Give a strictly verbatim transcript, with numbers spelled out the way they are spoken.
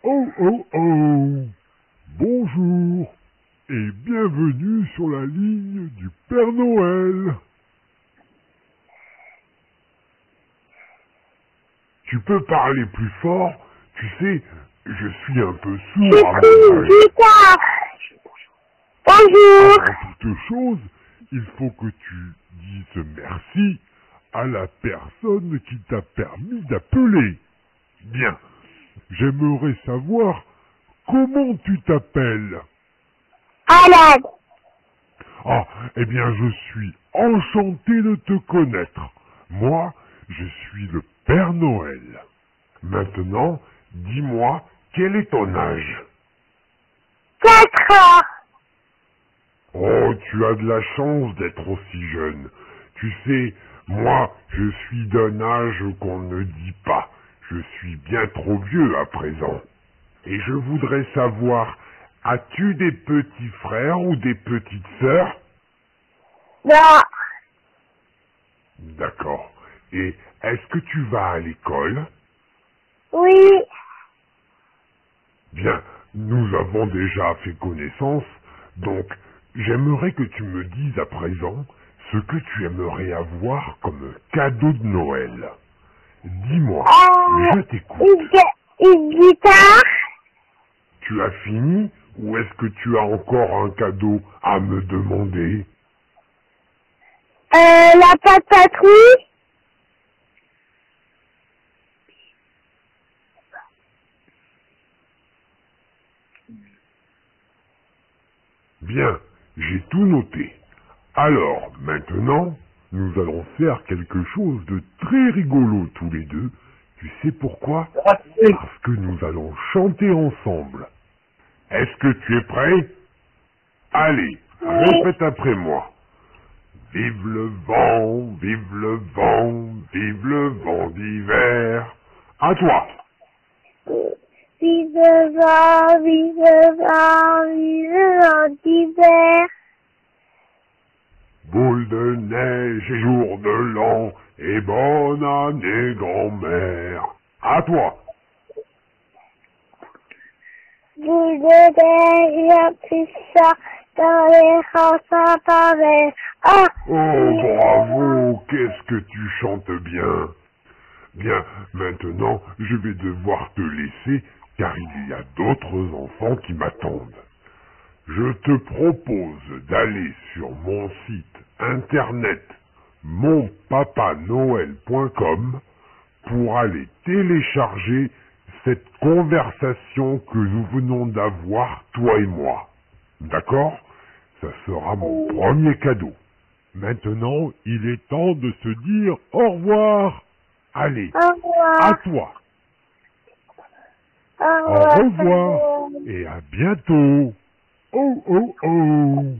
Oh oh oh! Bonjour et bienvenue sur la ligne du Père Noël. Tu peux parler plus fort? Tu sais, je suis un peu sourd à mon âge. Guitare. Bonjour. Avant toute chose, il faut que tu dises merci à la personne qui t'a permis d'appeler. Bien, j'aimerais savoir comment tu t'appelles. Alan. Ah, eh bien, je suis enchanté de te connaître. Moi, je suis le Père Noël. Maintenant, dis-moi, quel est ton âge? Quatre ans. Oh, tu as de la chance d'être aussi jeune. Tu sais, moi, je suis d'un âge qu'on ne dit pas. Je suis bien trop vieux à présent. Et je voudrais savoir, as-tu des petits frères ou des petites sœurs? Non. D'accord. Et est-ce que tu vas à l'école? Oui. Bien, nous avons déjà fait connaissance, donc j'aimerais que tu me dises à présent ce que tu aimerais avoir comme cadeau de Noël. Dis-moi, Euh, je t'écoute. une, gu- une guitare. Tu as fini ou est-ce que tu as encore un cadeau à me demander? Euh, la pâte patrouille. Bien, j'ai tout noté. Alors, maintenant, nous allons faire quelque chose de très rigolo tous les deux. Tu sais pourquoi? Parce que nous allons chanter ensemble. Est-ce que tu es prêt? Allez, Oui. répète après moi. Vive le vent, vive le vent, vive le vent d'hiver. À toi. Vive le vent, vive le vent, vive le vent d'hiver. Boule de neige et jour de l'an, et bonne année grand-mère. À toi. Boule de neige, la puissance dans les rangs sans pareil. Ah! Oh, bravo, qu'est-ce que tu chantes bien. Bien, maintenant, je vais devoir te laisser, car il y a d'autres enfants qui m'attendent. Je te propose d'aller sur mon site internet mon papa noël point com pour aller télécharger cette conversation que nous venons d'avoir, toi et moi. D'accord? Ça sera mon premier cadeau. Maintenant, il est temps de se dire au revoir. Allez, Au revoir. à toi. Au Au revoir. revoir et à bientôt. Oh, oh, oh.